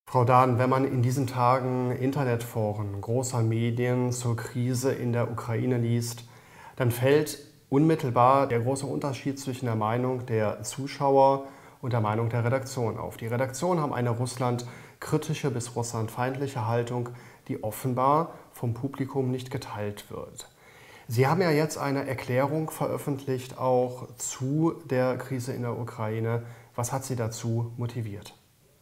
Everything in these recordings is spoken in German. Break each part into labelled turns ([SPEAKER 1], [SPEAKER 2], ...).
[SPEAKER 1] Frau Dahn, wenn man in diesen Tagen Internetforen großer Medien zur Krise in der Ukraine liest, dann fällt unmittelbar der große Unterschied zwischen der Meinung der Zuschauer und der Meinung der Redaktion auf. Die Redaktionen haben eine russlandkritische bis russlandfeindliche Haltung, die offenbar vom Publikum nicht geteilt wird. Sie haben ja jetzt eine Erklärung veröffentlicht, auch zu der Krise in der Ukraine. Was hat Sie dazu motiviert?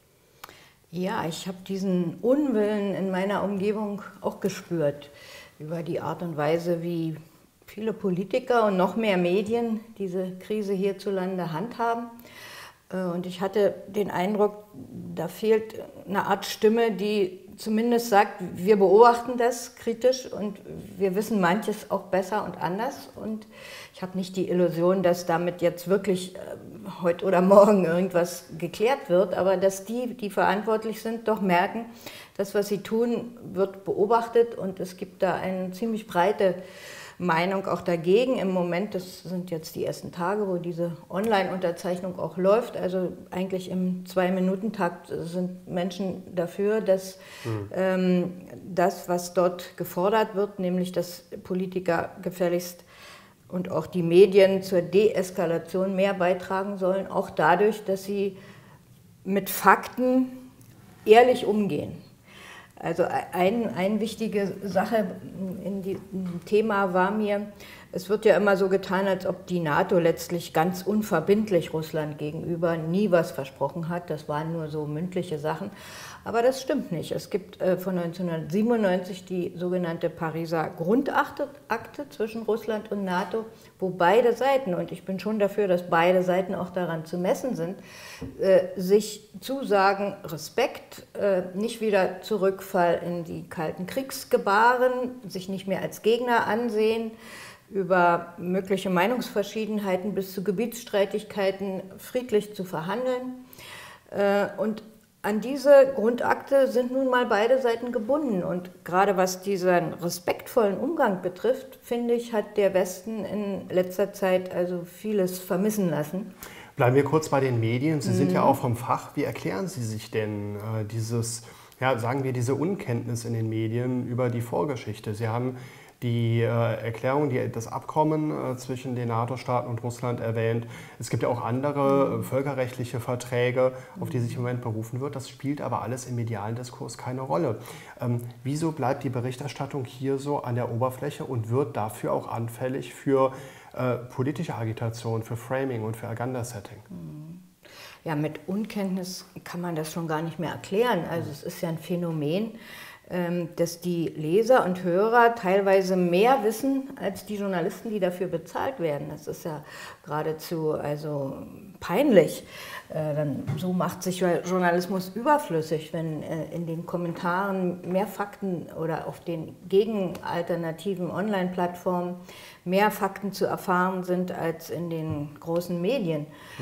[SPEAKER 2] Ja, ich habe diesen Unwillen in meiner Umgebung auch gespürt über die Art und Weise, wie viele Politiker und noch mehr Medien diese Krise hierzulande handhaben. Und ich hatte den Eindruck, da fehlt eine Art Stimme, die zumindest sagt, wir beobachten das kritisch und wir wissen manches auch besser und anders. Und ich habe nicht die Illusion, dass damit jetzt wirklich heute oder morgen irgendwas geklärt wird, aber dass die verantwortlich sind, doch merken, das, was sie tun, wird beobachtet und es gibt da eine ziemlich breite Meinung auch dagegen. Im Moment, das sind jetzt die ersten Tage, wo diese Online-Unterzeichnung auch läuft, also eigentlich im 2-Minuten-Takt sind Menschen dafür, dass das, was dort gefordert wird, nämlich dass Politiker gefälligst und auch die Medien zur Deeskalation mehr beitragen sollen, auch dadurch, dass sie mit Fakten ehrlich umgehen. Also eine wichtige Sache in diesem Thema war mir, es wird ja immer so getan, als ob die NATO letztlich ganz unverbindlich Russland gegenüber nie was versprochen hat. Das waren nur so mündliche Sachen. Aber das stimmt nicht. Es gibt von 1997 die sogenannte Pariser Grundakte zwischen Russland und NATO, wo beide Seiten, und ich bin schon dafür, dass beide Seiten auch daran zu messen sind, sich zusagen, Respekt, nicht wieder Zurückfall in die kalten Kriegsgebaren, sich nicht mehr als Gegner ansehen, über mögliche Meinungsverschiedenheiten bis zu Gebietsstreitigkeiten friedlich zu verhandeln. Und an diese Grundakte sind nun mal beide Seiten gebunden. Und gerade was diesen respektvollen Umgang betrifft, finde ich, hat der Westen in letzter Zeit also vieles vermissen lassen.
[SPEAKER 1] Bleiben wir kurz bei den Medien. Sie sind ja auch vom Fach. Wie erklären Sie sich denn sagen wir, diese Unkenntnis in den Medien über die Vorgeschichte? Sie haben die Erklärung, das Abkommen zwischen den NATO-Staaten und Russland erwähnt. Es gibt ja auch andere völkerrechtliche Verträge, auf die sich im Moment berufen wird. Das spielt aber alles im medialen Diskurs keine Rolle. Wieso bleibt die Berichterstattung hier so an der Oberfläche und wird dafür auch anfällig für politische Agitation, für Framing und für Agenda-Setting?
[SPEAKER 2] Ja, mit Unkenntnis kann man das schon gar nicht mehr erklären. Also es ist ja ein Phänomen, dass die Leser und Hörer teilweise mehr wissen als die Journalisten, die dafür bezahlt werden. Das ist ja geradezu peinlich. So macht sich Journalismus überflüssig, wenn in den Kommentaren mehr Fakten oder auf den gegenalternativen Online-Plattformen mehr Fakten zu erfahren sind als in den großen Medien.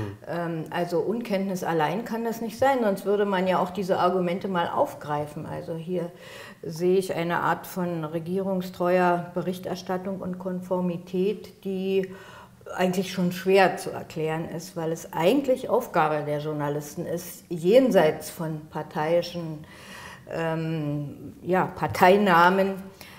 [SPEAKER 2] Also Unkenntnis allein kann das nicht sein, sonst würde man ja auch diese Argumente mal aufgreifen. Also hier sehe ich eine Art von regierungstreuer Berichterstattung und Konformität, die eigentlich schon schwer zu erklären ist, weil es eigentlich Aufgabe der Journalisten ist, jenseits von parteiischen Parteinamen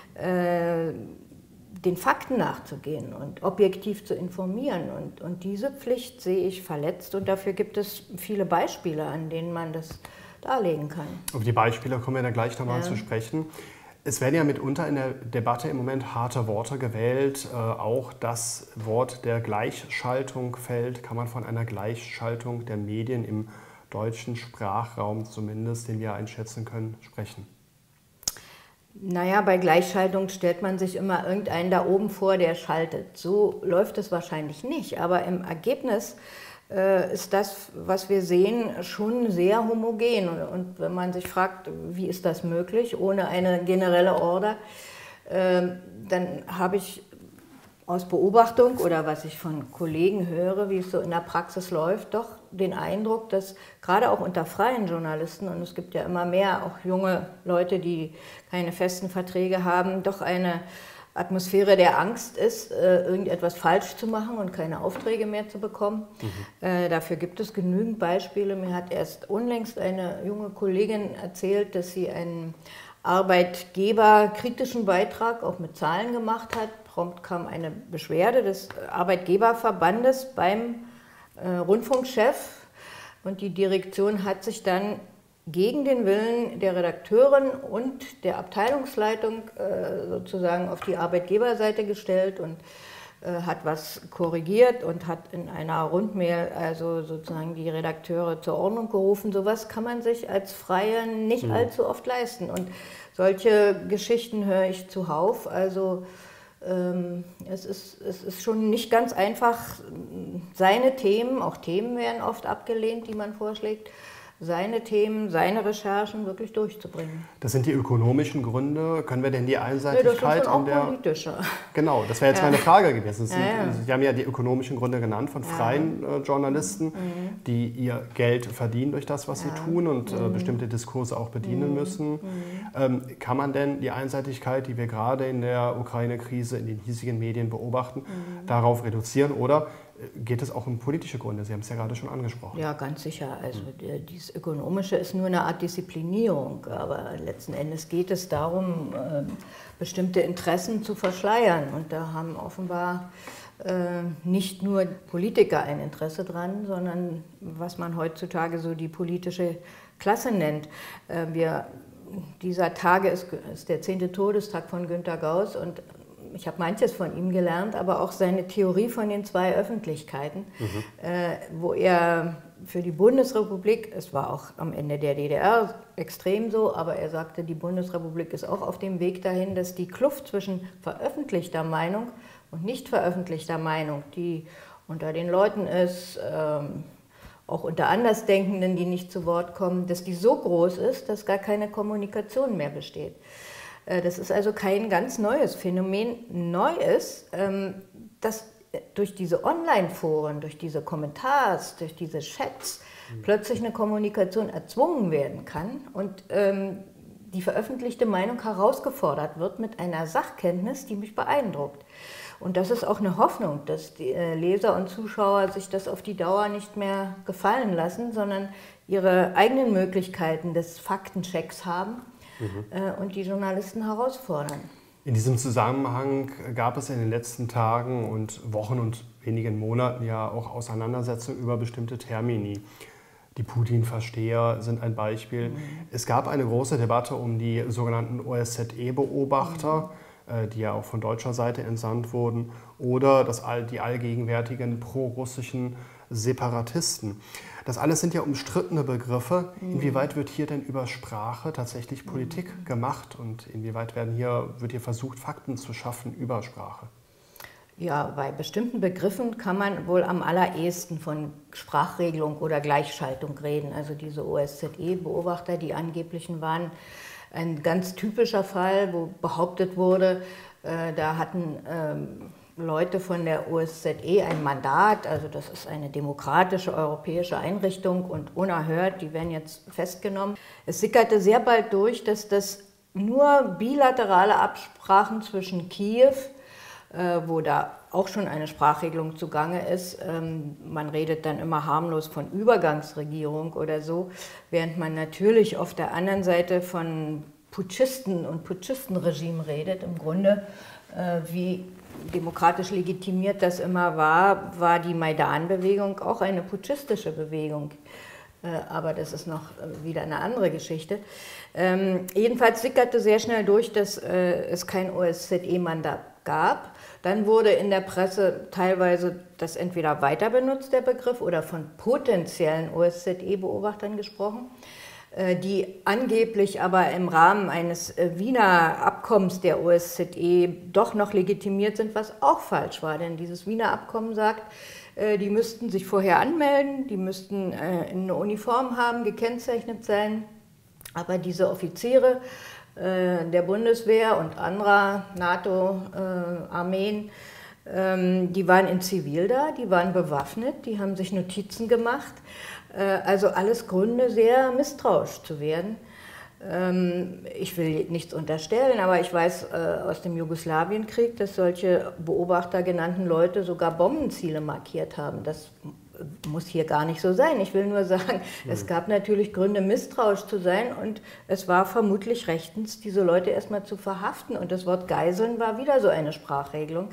[SPEAKER 2] den Fakten nachzugehen und objektiv zu informieren. Und diese Pflicht sehe ich verletzt und dafür gibt es viele Beispiele, an denen man das darlegen kann.
[SPEAKER 1] Auf die Beispiele kommen wir dann gleich nochmal zu sprechen. Es werden ja mitunter in der Debatte im Moment harte Worte gewählt. Auch das Wort der Gleichschaltung fällt. Kann man von einer Gleichschaltung der Medien im deutschen Sprachraum zumindest, den wir einschätzen können, sprechen?
[SPEAKER 2] Naja, bei Gleichschaltung stellt man sich immer irgendeinen da oben vor, der schaltet. So läuft es wahrscheinlich nicht, aber im Ergebnis ist das, was wir sehen, schon sehr homogen. Und wenn man sich fragt, wie ist das möglich, ohne eine generelle Order, dann habe ich aus Beobachtung oder was ich von Kollegen höre, wie es so in der Praxis läuft, doch den Eindruck, dass gerade auch unter freien Journalisten, und es gibt ja immer mehr auch junge Leute, die keine festen Verträge haben, doch eine Atmosphäre der Angst ist, irgendetwas falsch zu machen und keine Aufträge mehr zu bekommen. Dafür gibt es genügend Beispiele. Mir hat erst unlängst eine junge Kollegin erzählt, dass sie einen arbeitgeberkritischen Beitrag auch mit Zahlen gemacht hat. Prompt kam eine Beschwerde des Arbeitgeberverbandes beim Rundfunkchef und die Direktion hat sich dann gegen den Willen der Redakteurin und der Abteilungsleitung sozusagen auf die Arbeitgeberseite gestellt und hat was korrigiert und hat in einer Rundmail also sozusagen die Redakteure zur Ordnung gerufen. Sowas kann man sich als Freie nicht allzu oft leisten. Und solche Geschichten höre ich zuhauf. Also es ist schon nicht ganz einfach, seine Themen, auch Themen werden oft abgelehnt, die man vorschlägt, seine Themen, seine Recherchen wirklich durchzubringen.
[SPEAKER 1] Das sind die ökonomischen Gründe. Können wir denn die Einseitigkeit
[SPEAKER 2] das ist schon auch politischer.
[SPEAKER 1] Genau, das wäre jetzt meine Frage gewesen. Sie haben ja die ökonomischen Gründe genannt von freien Journalisten, die ihr Geld verdienen durch das, was sie tun und bestimmte Diskurse auch bedienen müssen. Kann man denn die Einseitigkeit, die wir gerade in der Ukraine-Krise in den hiesigen Medien beobachten, darauf reduzieren oder geht es auch um politische Gründe? Sie haben es ja gerade schon angesprochen.
[SPEAKER 2] Ja, ganz sicher. Also dieses Ökonomische ist nur eine Art Disziplinierung, aber letzten Endes geht es darum, bestimmte Interessen zu verschleiern. Und da haben offenbar nicht nur Politiker ein Interesse dran, sondern was man heutzutage so die politische Klasse nennt. Dieser Tage ist der 10. Todestag von Günter Gauss und ich habe manches von ihm gelernt, aber auch seine Theorie von den zwei Öffentlichkeiten, wo er für die Bundesrepublik, es war auch am Ende der DDR extrem so, aber er sagte, die Bundesrepublik ist auch auf dem Weg dahin, dass die Kluft zwischen veröffentlichter Meinung und nicht veröffentlichter Meinung, die unter den Leuten ist, auch unter Andersdenkenden, die nicht zu Wort kommen, dass die so groß ist, dass gar keine Kommunikation mehr besteht. Das ist also kein ganz neues Phänomen. Neu ist, dass durch diese Online-Foren, durch diese Kommentars, durch diese Chats plötzlich eine Kommunikation erzwungen werden kann und die veröffentlichte Meinung herausgefordert wird mit einer Sachkenntnis, die mich beeindruckt. Und das ist auch eine Hoffnung, dass die Leser und Zuschauer sich das auf die Dauer nicht mehr gefallen lassen, sondern ihre eigenen Möglichkeiten des Faktenchecks haben. Und die Journalisten herausfordern.
[SPEAKER 1] In diesem Zusammenhang gab es in den letzten Tagen und Wochen und wenigen Monaten ja auch Auseinandersetzungen über bestimmte Termini. Die Putin-Versteher sind ein Beispiel. Es gab eine große Debatte um die sogenannten OSZE-Beobachter, die ja auch von deutscher Seite entsandt wurden, oder die allgegenwärtigen pro-russischen Separatisten. Das alles sind ja umstrittene Begriffe. Inwieweit wird hier denn über Sprache tatsächlich Politik gemacht und inwieweit wird hier versucht, Fakten zu schaffen über Sprache?
[SPEAKER 2] Ja, bei bestimmten Begriffen kann man wohl am allerersten von Sprachregelung oder Gleichschaltung reden. Also diese OSZE-Beobachter, die angeblichen waren ein ganz typischer Fall, wo behauptet wurde, da hatten Leute von der OSZE ein Mandat, also das ist eine demokratische europäische Einrichtung und unerhört, die werden jetzt festgenommen. Es sickerte sehr bald durch, dass das nur bilaterale Absprachen zwischen Kiew, wo da auch schon eine Sprachregelung zugange ist, man redet dann immer harmlos von Übergangsregierung oder so, während man natürlich auf der anderen Seite von Putschisten und Putschistenregime redet. Im Grunde, wie demokratisch legitimiert das immer war die Maidan-Bewegung auch eine putschistische Bewegung. Aber das ist noch wieder eine andere Geschichte. Jedenfalls sickerte sehr schnell durch, dass es kein OSZE-Mandat gab. Dann wurde in der Presse teilweise das entweder weiter benutzt, der Begriff, oder von potenziellen OSZE-Beobachtern gesprochen, die angeblich aber im Rahmen eines Wiener Abkommens der OSZE doch noch legitimiert sind, was auch falsch war. Denn dieses Wiener Abkommen sagt, die müssten sich vorher anmelden, die müssten eine Uniform haben, gekennzeichnet sein. Aber diese Offiziere der Bundeswehr und anderer NATO-Armeen, die waren in Zivil da, die waren bewaffnet, die haben sich Notizen gemacht. Also alles Gründe, sehr misstrauisch zu werden. Ich will nichts unterstellen, aber ich weiß aus dem Jugoslawienkrieg, dass solche Beobachter genannten Leute sogar Bombenziele markiert haben. Das muss hier gar nicht so sein. Ich will nur sagen, es gab natürlich Gründe, misstrauisch zu sein und es war vermutlich rechtens, diese Leute erstmal zu verhaften. Und das Wort Geiseln war wieder so eine Sprachregelung,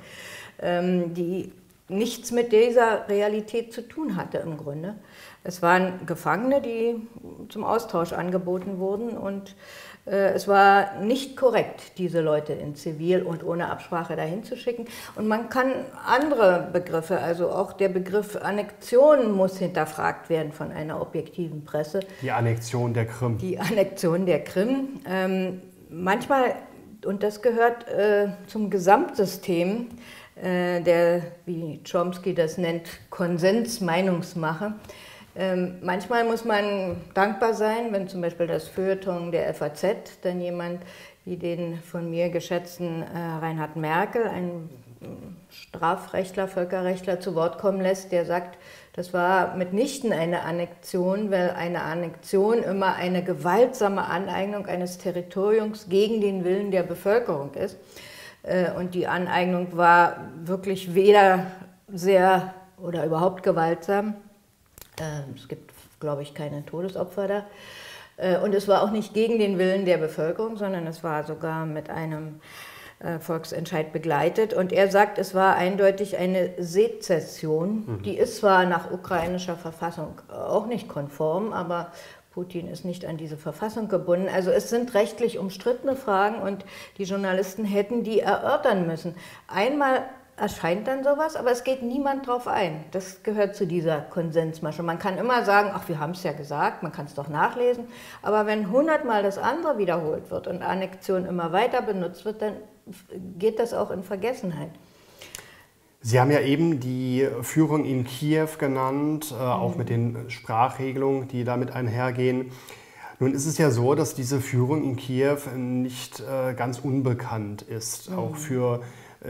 [SPEAKER 2] die nichts mit dieser Realität zu tun hatte im Grunde. Es waren Gefangene, die zum Austausch angeboten wurden und es war nicht korrekt, diese Leute in Zivil und ohne Absprache dahin zu schicken. Und man kann andere Begriffe, also auch der Begriff Annexion muss hinterfragt werden von einer objektiven Presse.
[SPEAKER 1] Die Annexion der Krim.
[SPEAKER 2] Die Annexion der Krim. Manchmal, und das gehört zum Gesamtsystem, der, wie Chomsky das nennt, Konsensmeinungsmache. Manchmal muss man dankbar sein, wenn zum Beispiel das Feuilleton der FAZ dann jemand wie den von mir geschätzten Reinhard Merkel, ein Strafrechtler, Völkerrechtler, zu Wort kommen lässt, der sagt, das war mitnichten eine Annexion, weil eine Annexion immer eine gewaltsame Aneignung eines Territoriums gegen den Willen der Bevölkerung ist. Und die Aneignung war wirklich weder sehr oder überhaupt gewaltsam. Es gibt, glaube ich, keine Todesopfer da. Und es war auch nicht gegen den Willen der Bevölkerung, sondern es war sogar mit einem Volksentscheid begleitet. Und er sagt, es war eindeutig eine Sezession. Die ist zwar nach ukrainischer Verfassung auch nicht konform, aber Putin ist nicht an diese Verfassung gebunden. Also es sind rechtlich umstrittene Fragen und die Journalisten hätten die erörtern müssen. Einmal erscheint dann sowas, aber es geht niemand drauf ein. Das gehört zu dieser Konsensmasche. Man kann immer sagen, ach, wir haben es ja gesagt, man kann es doch nachlesen. Aber wenn 100-mal das andere wiederholt wird und Annexion immer weiter benutzt wird, dann geht das auch in Vergessenheit.
[SPEAKER 1] Sie haben ja eben die Führung in Kiew genannt, auch mit den Sprachregelungen, die damit einhergehen. Nun ist es ja so, dass diese Führung in Kiew nicht ganz unbekannt ist, auch für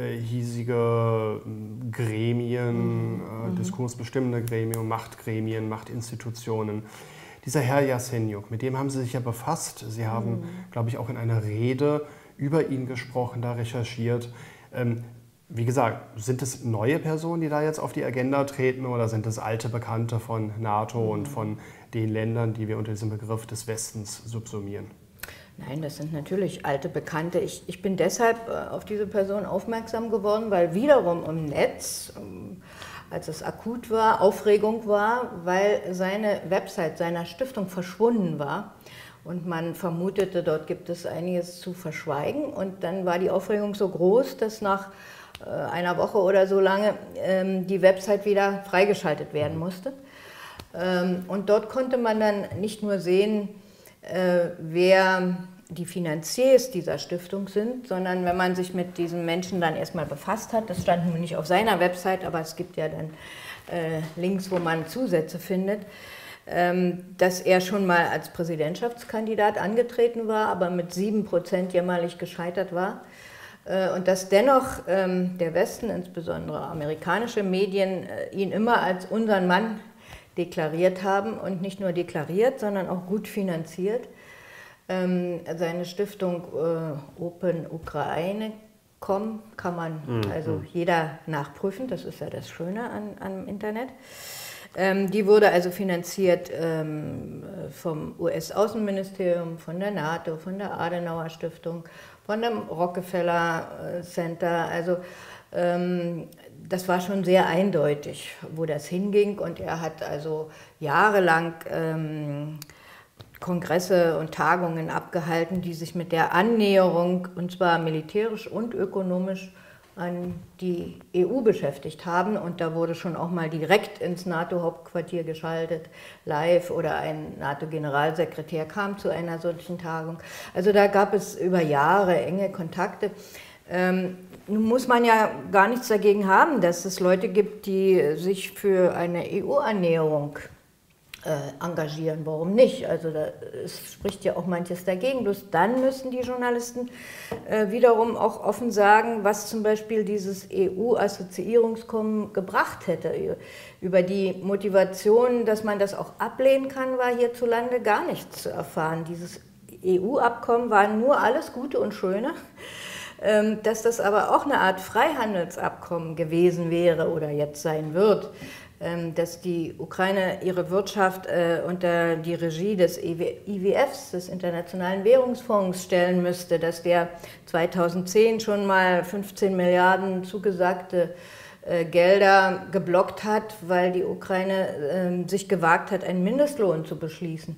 [SPEAKER 1] hiesige Gremien, diskursbestimmende Gremien, Machtgremien, Machtinstitutionen. Dieser Herr Jasenjuk, mit dem haben Sie sich ja befasst. Sie haben, glaube ich, auch in einer Rede über ihn gesprochen, da recherchiert. Wie gesagt, sind es neue Personen, die da jetzt auf die Agenda treten oder sind es alte Bekannte von NATO und von den Ländern, die wir unter diesem Begriff des Westens subsumieren?
[SPEAKER 2] Nein, das sind natürlich alte Bekannte. Ich bin deshalb auf diese Person aufmerksam geworden, weil wiederum im Netz, als es akut war, Aufregung war, weil seine Website seiner Stiftung verschwunden war. Und man vermutete, dort gibt es einiges zu verschweigen. Und dann war die Aufregung so groß, dass nach einer Woche oder so lange die Website wieder freigeschaltet werden musste. Und dort konnte man dann nicht nur sehen, wer die Finanziers dieser Stiftung sind, sondern wenn man sich mit diesen Menschen dann erstmal befasst hat, das stand nun nicht auf seiner Website, aber es gibt ja dann Links, wo man Zusätze findet, dass er schon mal als Präsidentschaftskandidat angetreten war, aber mit 7% jämmerlich gescheitert war. Und dass dennoch der Westen, insbesondere amerikanische Medien, ihn immer als unseren Mann deklariert haben und nicht nur deklariert, sondern auch gut finanziert. Seine Stiftung Open Ukraine.com kann man also jeder nachprüfen, das ist ja das Schöne am Internet. Die wurde also finanziert vom US-Außenministerium, von der NATO, von der Adenauer Stiftung, von dem Rockefeller Center. Also das war schon sehr eindeutig, wo das hinging. Und er hat also jahrelang Kongresse und Tagungen abgehalten, die sich mit der Annäherung, und zwar militärisch und ökonomisch, an die EU beschäftigt haben. Und da wurde schon auch mal direkt ins NATO-Hauptquartier geschaltet, live, oder ein NATO-Generalsekretär kam zu einer solchen Tagung. Also da gab es über Jahre enge Kontakte. Nun muss man ja gar nichts dagegen haben, dass es Leute gibt, die sich für eine EU-Annäherung engagieren. Warum nicht? Also es spricht ja auch manches dagegen. Bloß dann müssen die Journalisten wiederum auch offen sagen, was zum Beispiel dieses EU-Assoziierungskommen gebracht hätte. Über die Motivation, dass man das auch ablehnen kann, war hierzulande gar nichts zu erfahren. Dieses EU-Abkommen waren nur alles Gute und Schöne, dass das aber auch eine Art Freihandelsabkommen gewesen wäre oder jetzt sein wird, dass die Ukraine ihre Wirtschaft unter die Regie des IWFs, des Internationalen Währungsfonds, stellen müsste, dass der 2010 schon mal 15 Milliarden zugesagte Gelder geblockt hat, weil die Ukraine sich gewagt hat, einen Mindestlohn zu beschließen.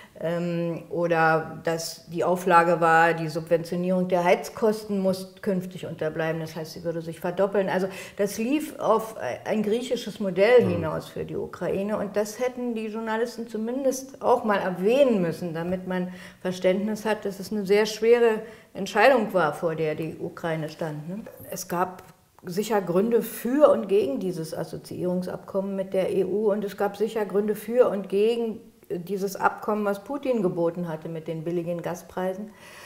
[SPEAKER 2] Oder dass die Auflage war, die Subventionierung der Heizkosten muss künftig unterbleiben, das heißt, sie würde sich verdoppeln. Also das lief auf ein griechisches Modell hinaus für die Ukraine und das hätten die Journalisten zumindest auch mal erwähnen müssen, damit man Verständnis hat, dass es eine sehr schwere Entscheidung war, vor der die Ukraine stand. Ne? Es gab sicher Gründe für und gegen dieses Assoziierungsabkommen mit der EU und es gab sicher Gründe für und gegen dieses Abkommen, was Putin geboten hatte mit den billigen Gaspreisen.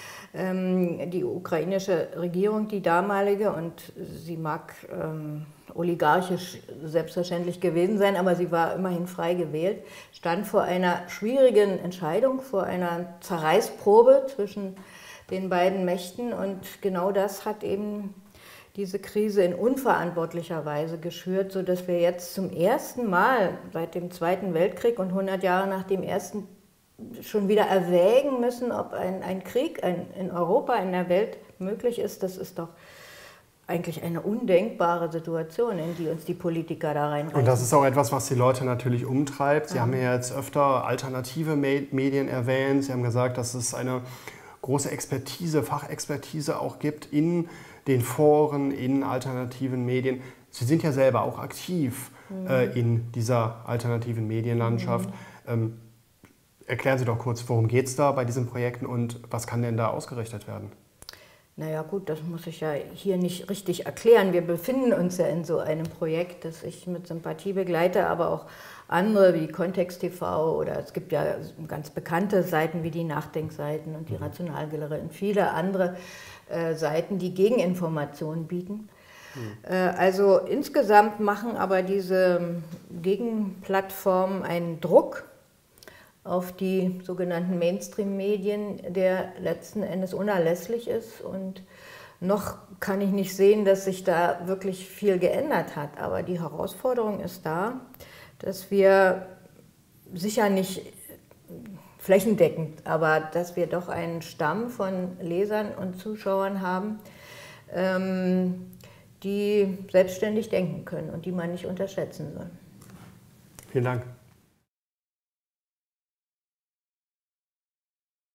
[SPEAKER 2] Die ukrainische Regierung, die damalige, und sie mag oligarchisch selbstverständlich gewesen sein, aber sie war immerhin frei gewählt, stand vor einer schwierigen Entscheidung, vor einer Zerreißprobe zwischen den beiden Mächten und genau das hat eben diese Krise in unverantwortlicher Weise geschürt, sodass wir jetzt zum ersten Mal seit dem Zweiten Weltkrieg und 100 Jahre nach dem ersten schon wieder erwägen müssen, ob ein Krieg in Europa, in der Welt möglich ist. Das ist doch eigentlich eine undenkbare Situation, in die uns die Politiker da reinreißen.
[SPEAKER 1] Und das ist auch etwas, was die Leute natürlich umtreibt. Sie haben ja jetzt öfter alternative Medien erwähnt. Sie haben gesagt, dass es eine große Expertise, Fachexpertise auch gibt in den Foren, in alternativen Medien. Sie sind ja selber auch aktiv in dieser alternativen Medienlandschaft. Erklären Sie doch kurz, worum geht es da bei diesen Projekten und was kann denn da ausgerichtet werden?
[SPEAKER 2] Naja gut, das muss ich ja hier nicht richtig erklären. Wir befinden uns ja in so einem Projekt, das ich mit Sympathie begleite, aber auch andere wie Kontext TV oder es gibt ja ganz bekannte Seiten wie die Nachdenkseiten und die Rationalgalerie und viele andere Seiten, die Gegeninformationen bieten. Also insgesamt machen aber diese Gegenplattformen einen Druck auf die sogenannten Mainstream-Medien, der letzten Endes unerlässlich ist. Und noch kann ich nicht sehen, dass sich da wirklich viel geändert hat. Aber die Herausforderung ist da, dass wir sicher nicht flächendeckend, aber dass wir doch einen Stamm von Lesern und Zuschauern haben, die selbstständig denken können und die man nicht unterschätzen soll.
[SPEAKER 1] Vielen Dank.